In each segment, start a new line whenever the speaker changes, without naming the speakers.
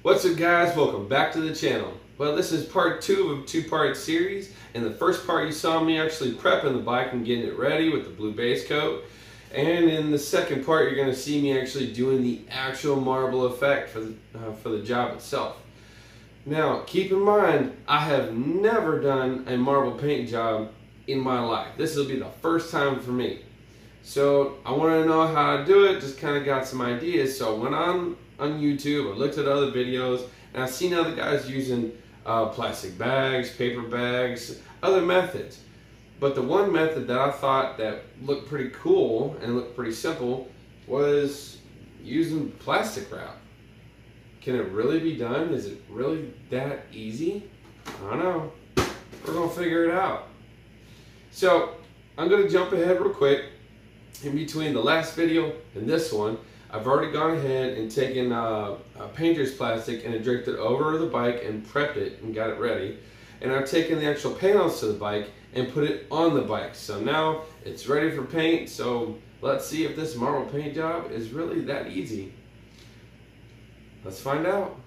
What's up guys, welcome back to the channel. Well, this is part 2 of a 2-part series. In the first part you saw me actually prepping the bike and getting it ready with the blue base coat. And in the second part you're going to see me actually doing the actual marble effect for the job itself. Now keep in mind, I have never done a marble paint job in my life. This will be the first time for me. So I wanted to know how to do it, just kind of got some ideas. So I went on YouTube, I looked at other videos, and I've seen other guys using plastic bags, paper bags, other methods. But the one method that I thought that looked pretty cool and looked pretty simple was using plastic wrap. Can it really be done? Is it really that easy? I don't know. We're gonna figure it out. So I'm gonna jump ahead real quick. In between the last video and this one, I've already gone ahead and taken a painter's plastic and draped it over the bike and prepped it and got it ready. And I've taken the actual panels to the bike and put it on the bike. So now it's ready for paint. So let's see if this marble paint job is really that easy. Let's find out.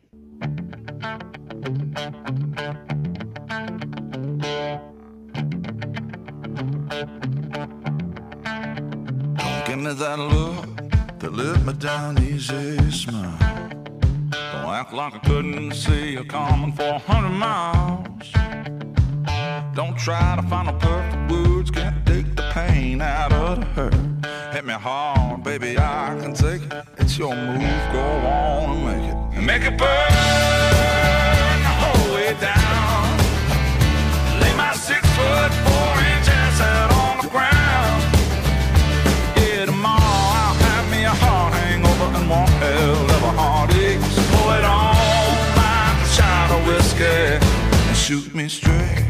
Give me that look that let me down easy, smile. Don't act like I couldn't see you coming for 100 miles. Don't try to find the perfect words, can't take the pain out of the hurt. Hit me hard, baby, I can take it. It's your move, go on and make it. And make it burn the whole way down. Lay my 6 foot 4 inches out on the ground. One hell of a heartache, so pull it on like a shot of whiskey and shoot me straight.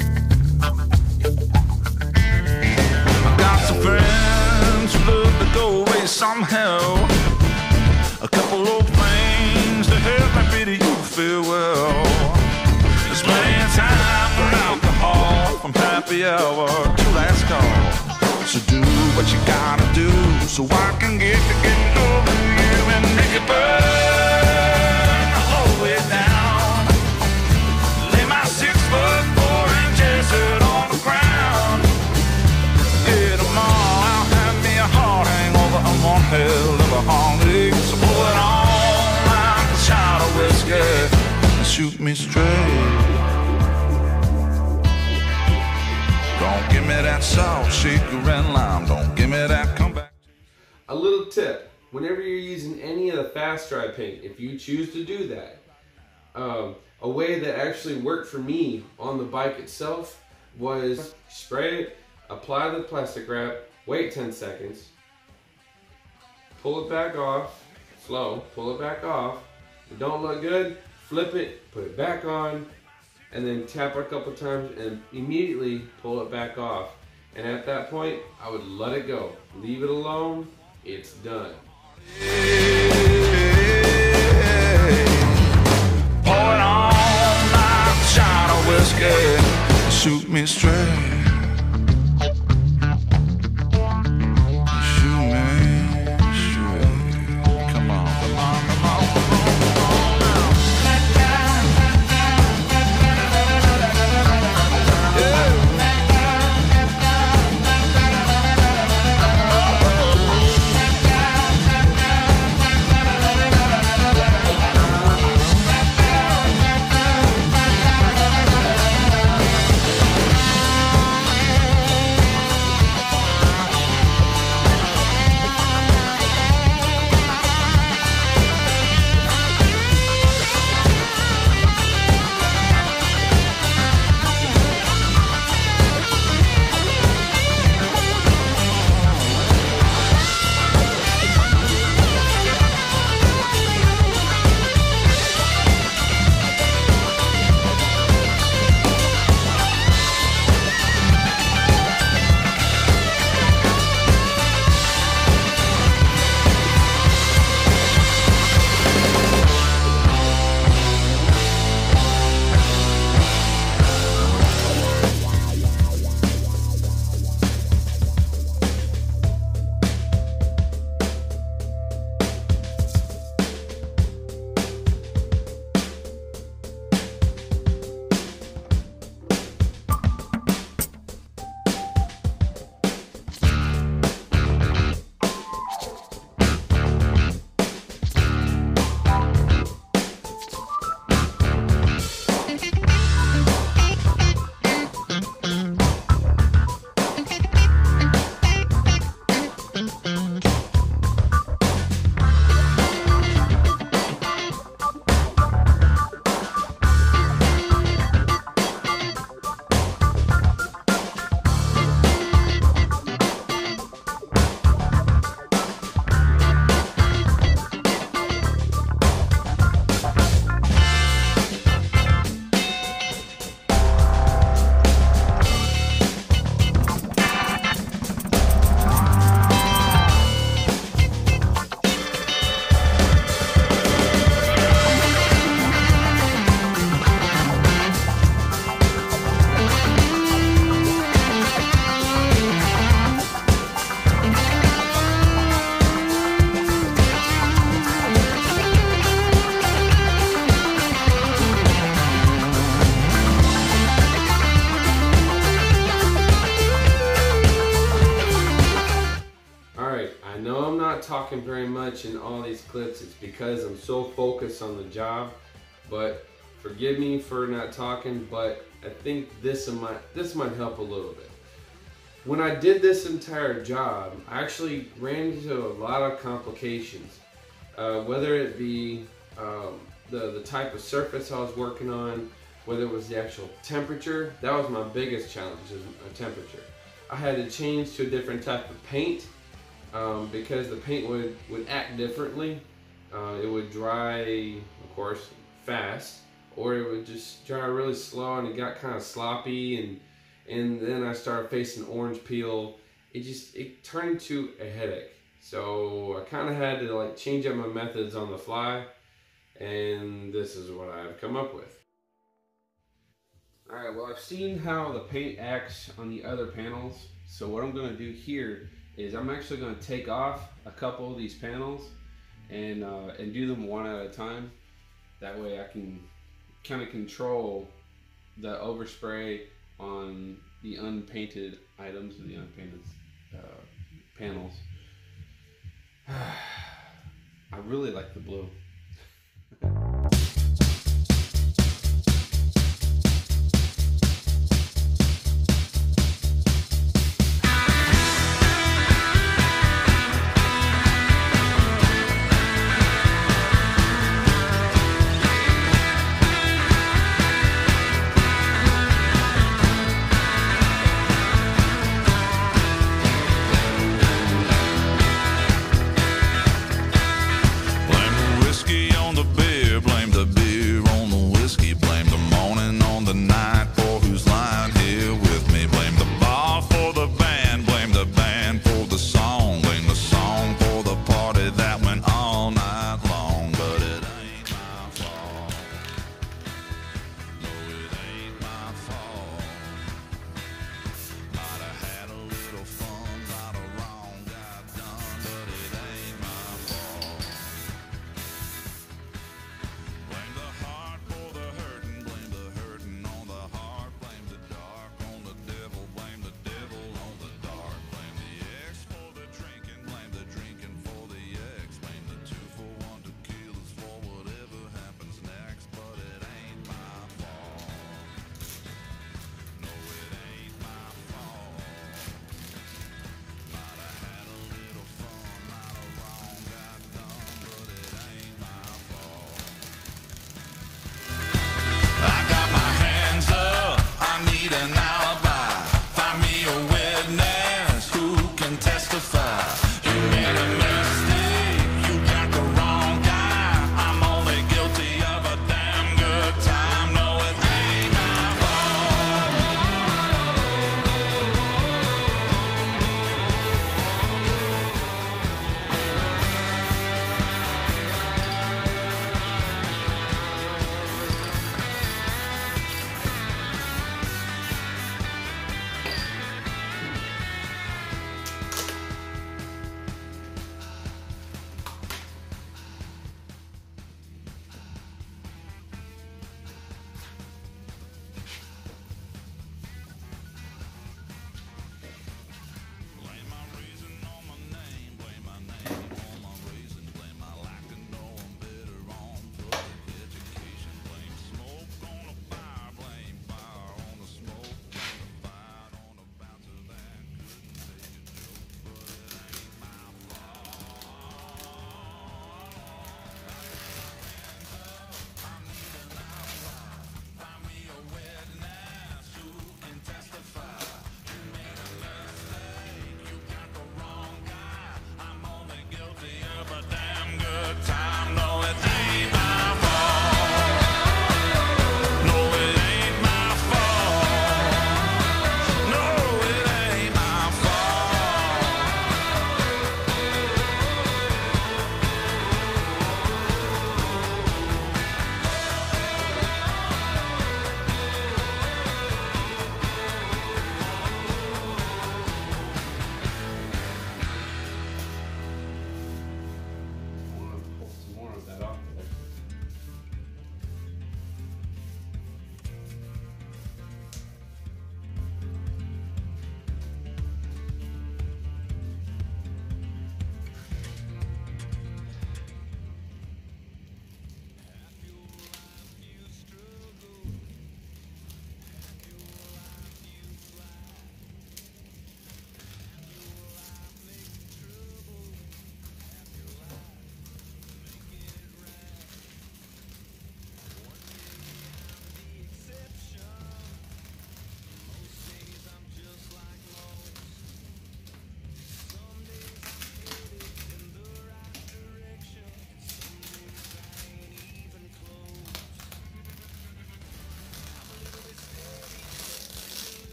I've got some friends who love to go away somehow. A couple old things to help me bid you farewell. There's plenty of time for alcohol from happy hour to last call. So do what you gotta do so I can get to getting over you and make it burn the whole way down. Lay my 6 foot 4 inches out on the ground. Yeah, tomorrow I'll have me a heart hangover and one hell of a heartache. So pull it on like a shot of whiskey and shoot me straight. Don't give me that salt, shaker and lime. Don't give me that comeback.
A little tip, whenever you're using any of the fast dry paint, if you choose to do that, a way that actually worked for me on the bike itself was spray it, apply the plastic wrap, wait 10 seconds, pull it back off, slow, pull it back off. If it don't look good, flip it, put it back on, and then tap it a couple times and immediately pull it back off. And at that point, I would let it go. Leave it alone, it's done.
Pour it on like a shot of whiskey, shoot me straight.
talking very much in all these clips, it's because I'm so focused on the job. But forgive me for not talking, but I think this might help a little bit. When I did this entire job, I actually ran into a lot of complications, whether it be the type of surface I was working on, whether it was the actual temperature. That was my biggest challenge, is temperature. I had to change to a different type of paint because the paint would act differently. It would dry, of course, fast, or it would just dry really slow, and it got kind of sloppy, and then I started facing orange peel. It turned into a headache. So I kind of had to like change up my methods on the fly, and this is what I've come up with. Alright, well, I've seen how the paint acts on the other panels, so what I'm going to do here is I'm actually going to take off a couple of these panels and do them one at a time. That way I can kind of control the overspray on the unpainted items and the unpainted panels. I really like the blue.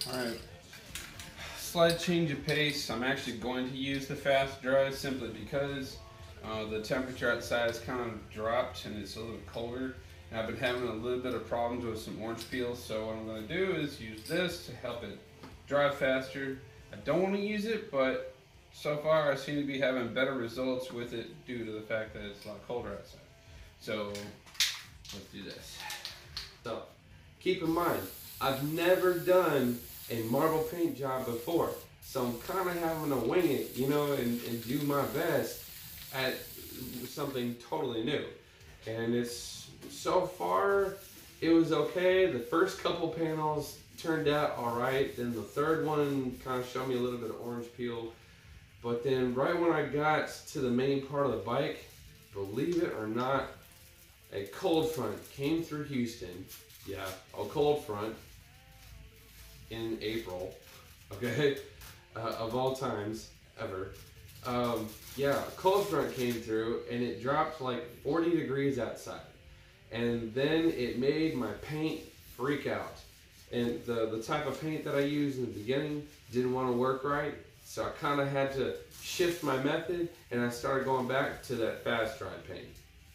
Alright, slight change of pace. I'm actually going to use the fast dry simply because the temperature outside has kind of dropped and it's a little colder. And I've been having a little bit of problems with some orange peels, so what I'm going to do is use this to help it dry faster. I don't want to use it, but so far I seem to be having better results with it due to the fact that it's a lot colder outside. So let's do this. So keep in mind, I've never done a marble paint job before, so I'm kind of having to wing it, you know, and do my best at something totally new. And it's, so far, it was okay. The first couple panels turned out all right. Then the third one kind of showed me a little bit of orange peel. But then right when I got to the main part of the bike, believe it or not, a cold front came through Houston. Yeah, a cold front in April, okay, of all times ever. Yeah, a cold front came through and it dropped like 40 degrees outside. And then it made my paint freak out. And the type of paint that I used in the beginning didn't want to work right. So I kind of had to shift my method and I started going back to that fast dry paint.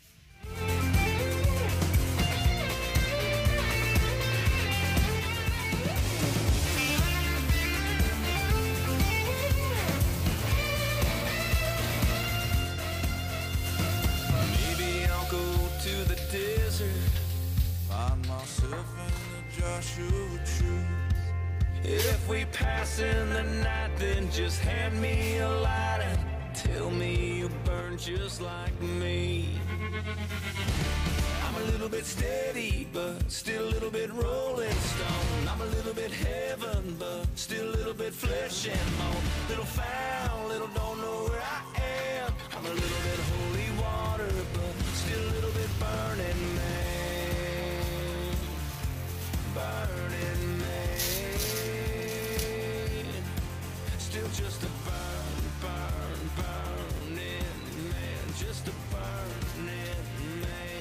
Maybe I'll go to the desert, find myself in the Joshua Tree. If we pass in the night, then just hand me a light and tell me you burn just like me. I'm a little bit steady, but still a little bit rolling stone. I'm a little bit heaven, but still a little bit flesh and bone. Little foul, little don't know where I am. I'm a little bit holy water, but still a little bit burning man. Burning man. Still just a burning man. Just a burning man.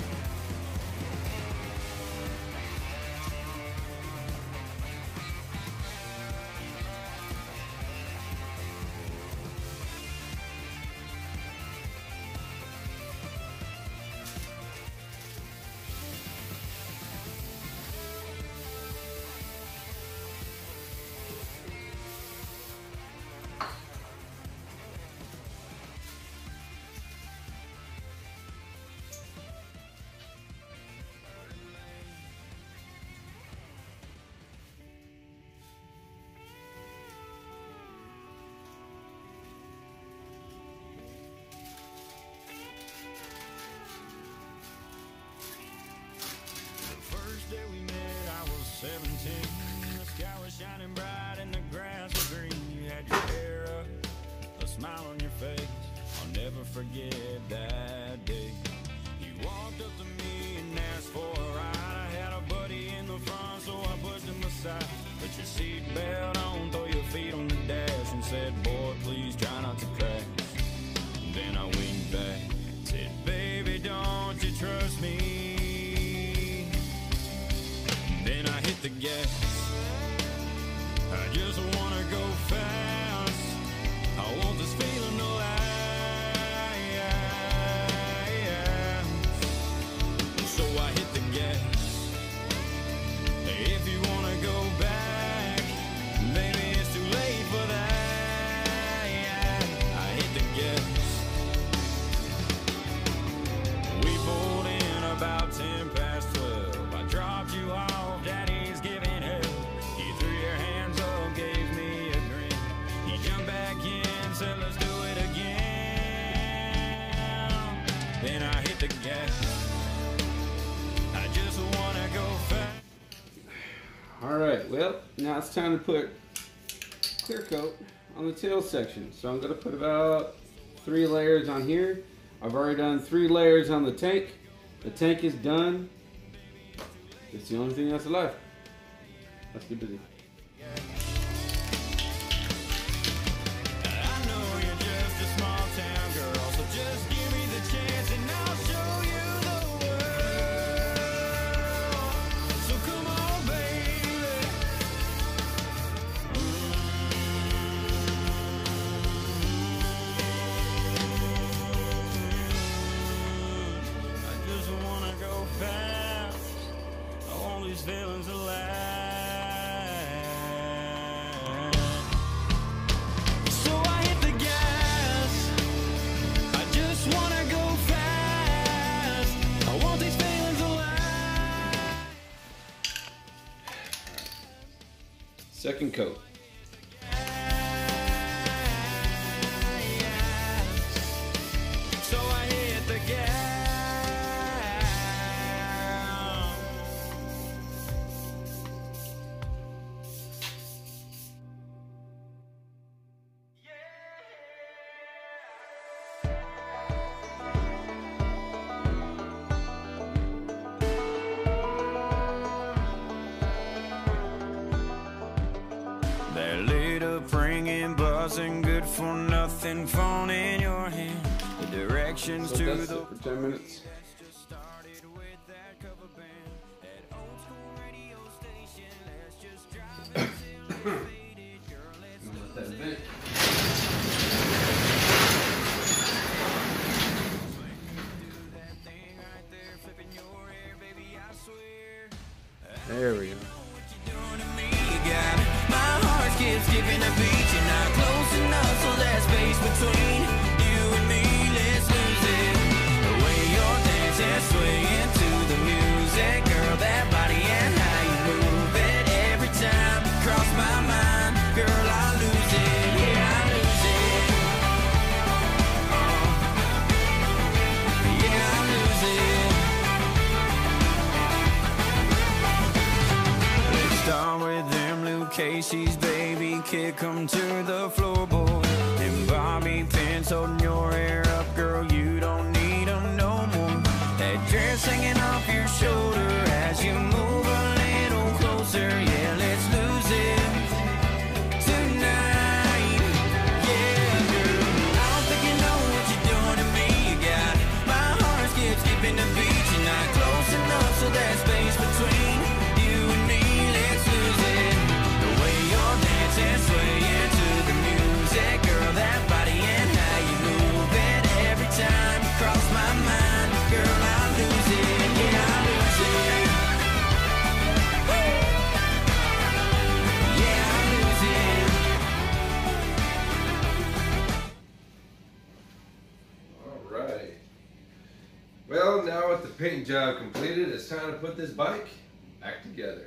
Day we met, I was 17. The sky was shining bright and the grass was green. You had your hair up, a smile on your face. I'll never forget that day. You walked up to me and asked for a ride. I had a buddy in the front, so I pushed him aside. Put your seatbelt on, throw your feet on the dash, and said, boy, please try not to crash. Then I winked back, said, baby, don't you trust me? Then I hit the gas. I just wanna go fast. I want this feeling to last. So I hit the gas. If you wanna go back, maybe it's too late for that. I hit the gas. We pulled in about 10 past 12. I dropped you off. Daddy's giving hell. You threw your hands up, gave me a grin. You jumped back in, said let's do it again. Then I hit the gas. I just wanna go fast.
Alright, well, now it's time to put clear coat on the tail section. So I'm going to put about 3 layers on here. I've already done 3 layers on the tank. The tank is done. It's the only thing that's alive. Let's get busy.
I know you're just a small town girl, so just give me the chance and I'll show you the world. So come on, baby,
second coat.
So I hit the gas. That later bringing, buzzing, good for nothing, phone in your hand. The directions
So
to
that's
the
it for 10 minutes.
just started with that cover band. That old school radio station. Let's just drive until it's faded. Girl, let's
Let that vent.
do that thing right there, flipping your hair, baby, I swear.
There we go.
What you doing to me? You got my heart skipping a beat. You're not close enough, so that space between you and me, let's lose it. The way you're dancing, swaying to the music, girl, that body and how you move it. Every time you cross my mind, girl, I lose it. Yeah, I lose it. Yeah, I lose it. Let's start with them Luke Casey's, baby, kick 'em to the floorboard. And Bobby pins holding your hair up, girl, you don't need 'em no more. That dress hanging off your shoulder as you move a little closer. Yeah, let's lose it tonight. Yeah, girl, I don't think you know what you're doing to me. You got my heart skipping the beat. You're not close enough, so that space between you and me, let's lose it. The way you're dancing, swaying to the music, girl, that body and how you move it. Every time you cross my mind, girl, I lose it. Yeah, I lose it. Woo! Yeah, I lose it.
Alright. Well, now with the paint job completed, it's time to put this bike back together.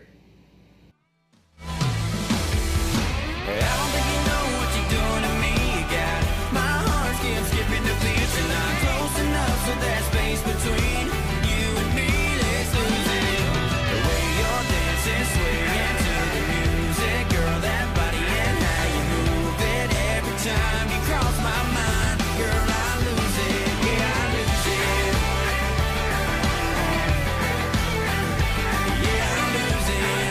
I don't think you know what you're doing to me. You got my heart skipping the beat. You're not close enough, so that space between you and me, let's lose it. The way you're dancing, swaying to the music, girl, that body and how you move it. Every time you cross my mind, girl, I lose it. Yeah, I lose it. Yeah, I lose it.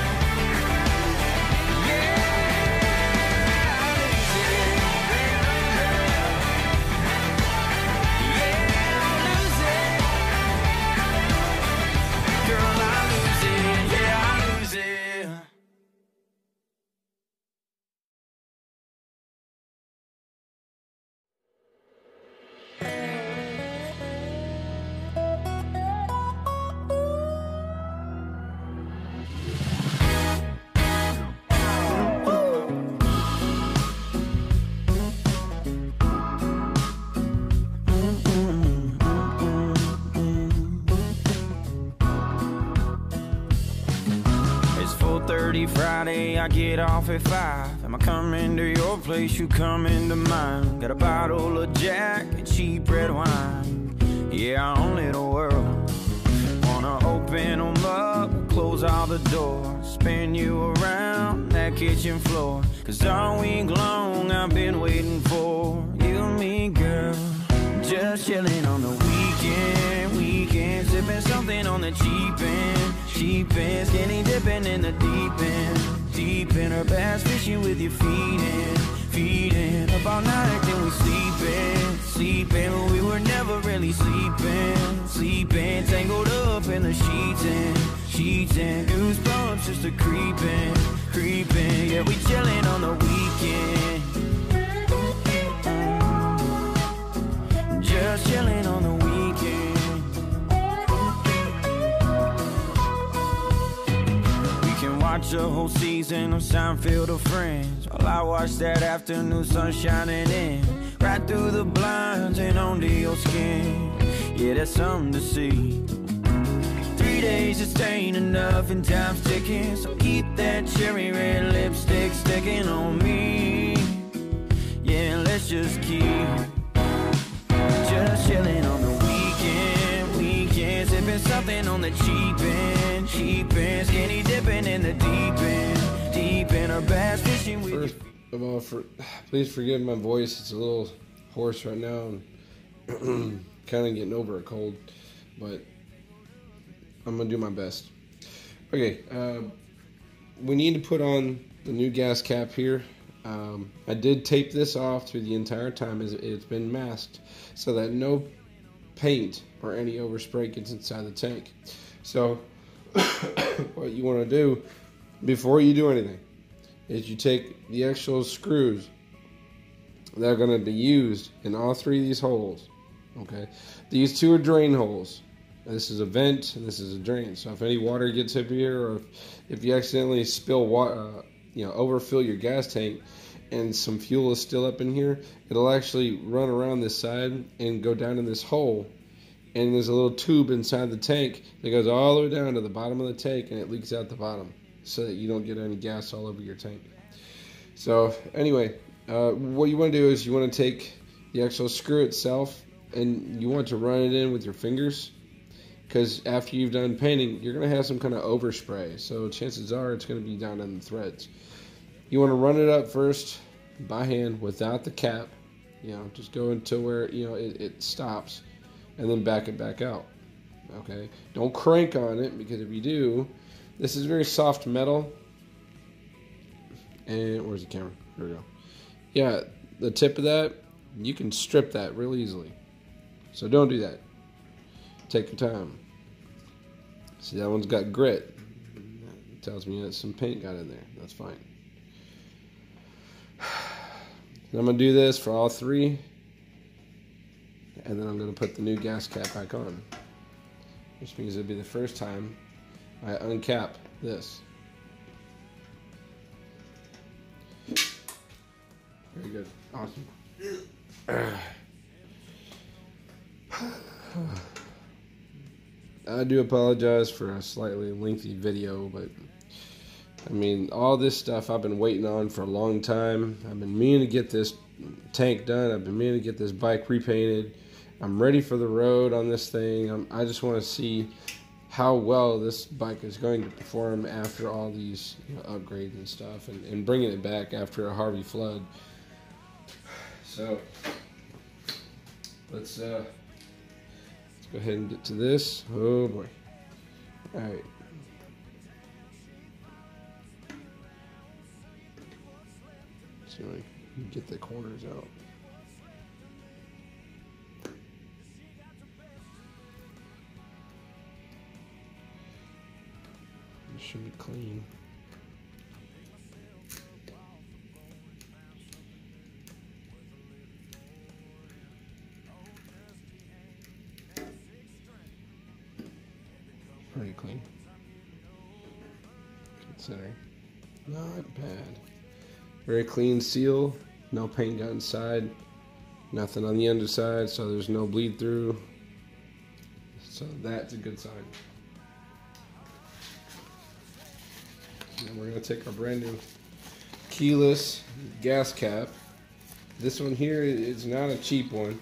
Friday, I get off at 5. Am I coming to your place? You coming to mine? Got a bottle of Jack and cheap red wine. Yeah, I own little world. Wanna open them up, close all the doors, spin you around that kitchen floor. 'Cause all week long I've been waiting for you and me, girl. Just chilling on the weekend, sipping something on the cheap end, skinny dipping in the deep end, her bass fishing with your feet in, up all night then we sleeping, but we were never really sleeping, tangled up in the sheets and goosebumps just a creeping, yeah, we chilling on the weekend. Just chilling on the weekend. We can watch a whole season of Seinfeld or Friends, while I watch that afternoon sun shining in, right through the blinds and onto your skin. Yeah, that's something to see. 3
3 days just ain't enough and time's ticking. So keep that cherry red lipstick sticking on me. Yeah, let's just keep just chilling on the weekend, sipping something on the cheap end, skinny dipping in the deep end, or bass fishing with
First of all, please forgive my voice. It's a little hoarse right now and kind of getting over a cold, but I'm gonna do my best. Okay, we need to put on the new gas cap here. I did tape this off through the entire time as it's been masked so that no paint or any overspray gets inside the tank. So what you want to do before you do anything is you take the actual screws that are going to be used in all three of these holes. Okay, these two are drain holes. This is a vent and this is a drain. So if any water gets up here, or if you accidentally spill water, overfill your gas tank and some fuel is still up in here, it'll actually run around this side and go down in this hole. And there's a little tube inside the tank that goes all the way down to the bottom of the tank, and it leaks out the bottom so that you don't get any gas all over your tank. So anyway, what you want to do is you want to take the actual screw itself and you want to run it in with your fingers, because after you've done painting, you're going to have some kind of overspray. So chances are it's going to be down in the threads. You want to run it up first by hand without the cap. Just go until where it stops, and then back it back out. Okay, don't crank on it, because if you do, this is very soft metal. And where's the camera? Here we go. Yeah, the tip of that, you can strip that real easily. So don't do that. Take your time. See, that one's got grit. It tells me that some paint got in there. That's fine. I'm going to do this for all three. And then I'm going to put the new gas cap back on. Which means it'll be the first time I uncap this. Very good. Awesome. I do apologize for a slightly lengthy video, but I mean, all this stuff I've been waiting on for a long time. I've been meaning to get this tank done. I've been meaning to get this bike repainted. I'm ready for the road on this thing. I just want to see how well this bike is going to perform after all these upgrades and stuff, and bringing it back after a Harvey flood. So let's go ahead and get to this. Oh boy. All right. So I can get the corners out. It should be clean. Pretty clean. Considering. Not bad. Very clean seal. No paint got inside. Nothing on the underside, so there's no bleed through. So that's a good sign. And we're going to take our brand new keyless gas cap. This one here is not a cheap one.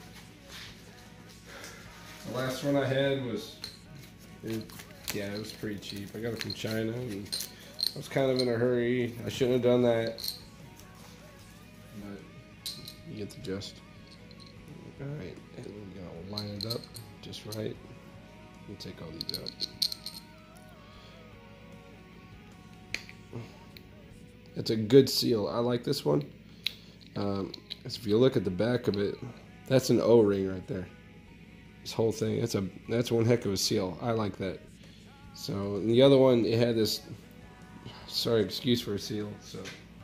The last one I had was, it was pretty cheap. I got it from China, and I was kind of in a hurry. I shouldn't have done that, but you get the gist. All right, and we're gonna line it up just right. We'll take all these out. It's a good seal. I like this one. If you look at the back of it, that's an O-ring right there. This whole thing, that's one heck of a seal. I like that. So the other one, it had this, sorry, excuse for a seal. So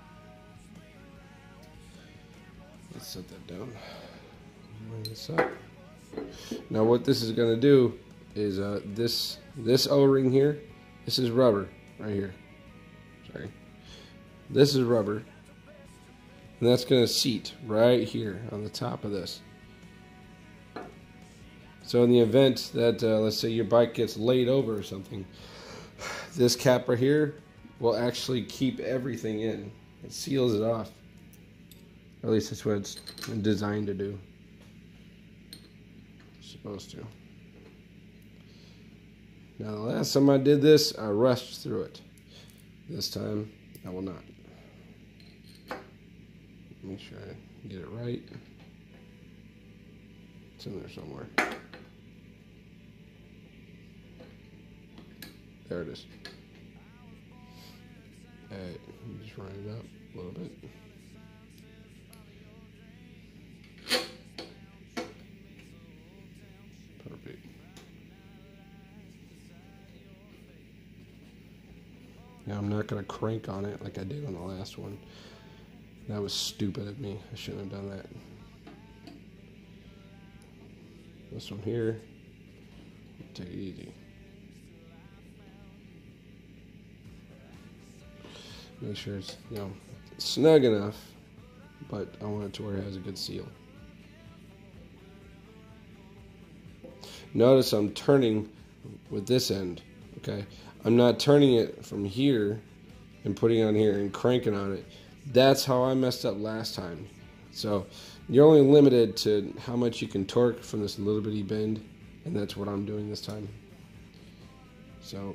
let's set that down. Line this up. Now what this is going to do is this O-ring here, this is rubber right here. Sorry. This is rubber, and that's going to seat right here on the top of this. So in the event that, let's say your bike gets laid over or something, this cap right here will actually keep everything in. It seals it off. Or at least that's what it's designed to do. It's supposed to. Now the last time I did this, I rushed through it. This time, I will not. Make sure I get it right. It's in there somewhere. There it is. Alright, just run it up a little bit. Perfect. Now I'm not going to crank on it like I did on the last one. That was stupid of me. I shouldn't have done that. This one here, take it easy. Make sure it's, you know, snug enough, but I want it to where it has a good seal. Notice I'm turning with this end, okay? I'm not turning it from here and putting it on here and cranking on it. That's how I messed up last time. So you're only limited to how much you can torque from this little bitty bend, and that's what I'm doing this time. So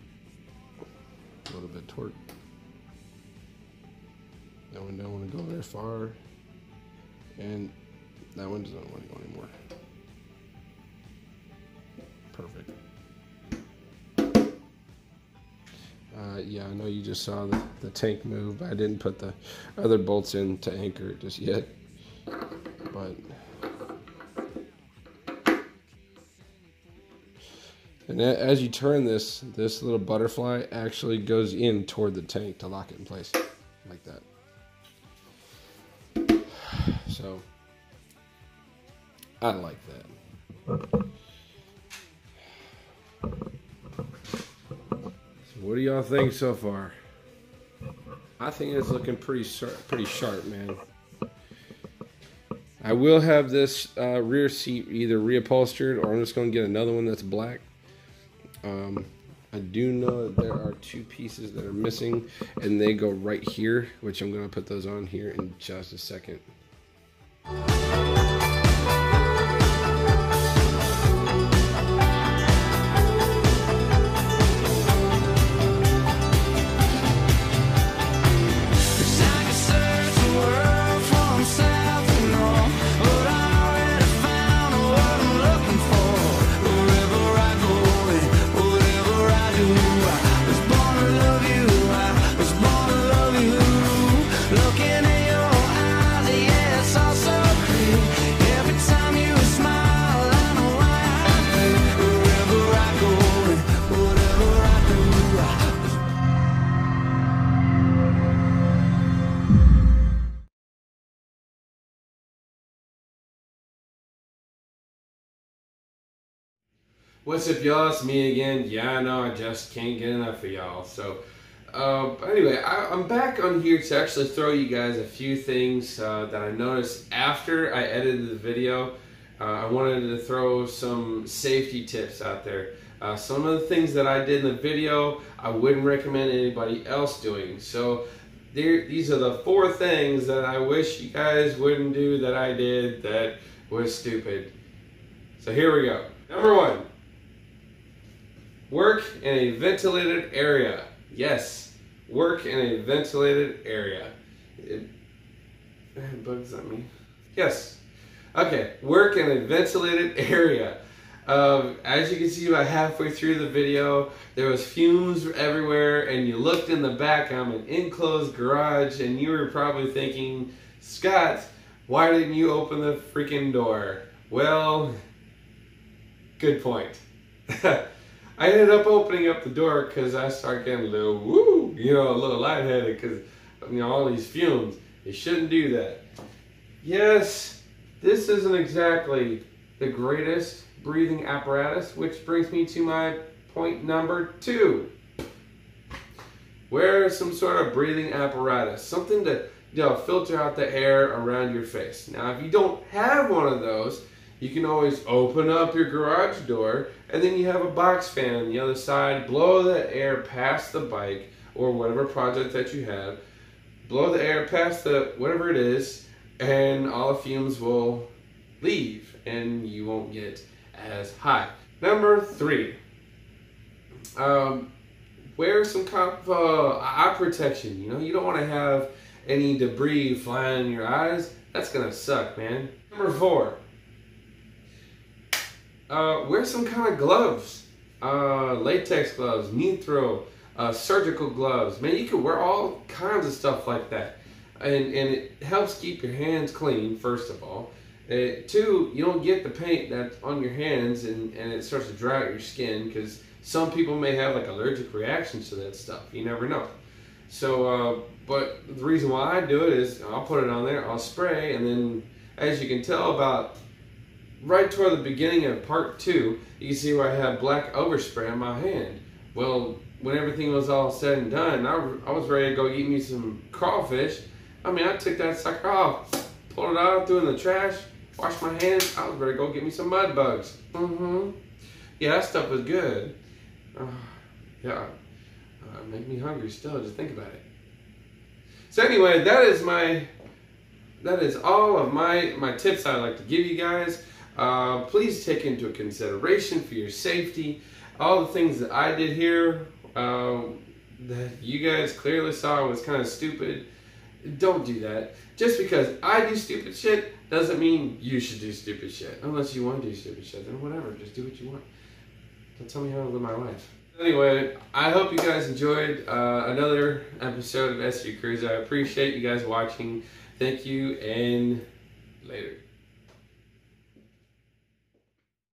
a little bit torque. That one don't want to go very far, and that one doesn't want to go anymore. Perfect. Yeah, I know you just saw the tank move, but I didn't put the other bolts in to anchor it just yet. But and as you turn this little butterfly actually goes in toward the tank to lock it in place, like that. So I like that. What do y'all think so far? I think it's looking pretty sharp, man. I will have this rear seat either reupholstered, or I'm just going to get another one that's black. I do know that there are two pieces that are missing, and they go right here, which I'm going to put those on here in just a second. What's up, y'all? It's me again. Yeah, I know, I just can't get enough of y'all. So, anyway, I'm back on here to actually throw you guys a few things that I noticed after I edited the video. I wanted to throw some safety tips out there. Some of the things that I did in the video, I wouldn't recommend anybody else doing. So, these are the 4 things that I wish you guys wouldn't do that I did that was stupid. So here we go. Number 1. Work in a ventilated area. Yes, work in a ventilated area. It bugs at me. Yes. Okay, work in a ventilated area. As you can see about halfway through the video, there was fumes everywhere, and you looked in the back of an enclosed garage, and you were probably thinking, Scott, why didn't you open the freaking door? Well, good point. I ended up opening up the door because I started getting a little woo, a little lightheaded because, all these fumes. You shouldn't do that. Yes, this isn't exactly the greatest breathing apparatus, which brings me to my point number 2. Wear some sort of breathing apparatus, something to filter out the air around your face. Now, if you don't have one of those, you can always open up your garage door, and then you have a box fan on the other side. Blow the air past the bike or whatever project that you have. Blow the air past the whatever it is, and all the fumes will leave, and you won't get as hot. Number 3, wear some kind of eye protection. You know, you don't want to have any debris flying in your eyes. That's gonna suck, man. Number 4, wear some kind of gloves. Latex gloves, Nitro, surgical gloves. Man, you can wear all kinds of stuff like that. And it helps keep your hands clean, first of all. 2, you don't get the paint that's on your hands and it starts to dry out your skin, because some people may have like allergic reactions to that stuff. You never know. So, but the reason why I do it is I'll put it on there, I'll spray, and then as you can tell about right toward the beginning of part 2, you can see where I have black overspray on my hand. Well, when everything was all said and done, I was ready to go eat me some crawfish. I mean, I took that sucker off, pulled it out, threw it in the trash, washed my hands. I was ready to go get me some mud bugs. Yeah, that stuff was good. Yeah, make me hungry still, just think about it. So anyway, that is all of my tips I'd like to give you guys. Please take into consideration for your safety all the things that I did here that you guys clearly saw was kind of stupid. Don't do that. Just because I do stupid shit doesn't mean you should do stupid shit. Unless you want to do stupid shit, then whatever, just do what you want. Don't tell me how to live my life. Anyway, I hope you guys enjoyed another episode of SG Cruiser. I appreciate you guys watching. Thank you, and later.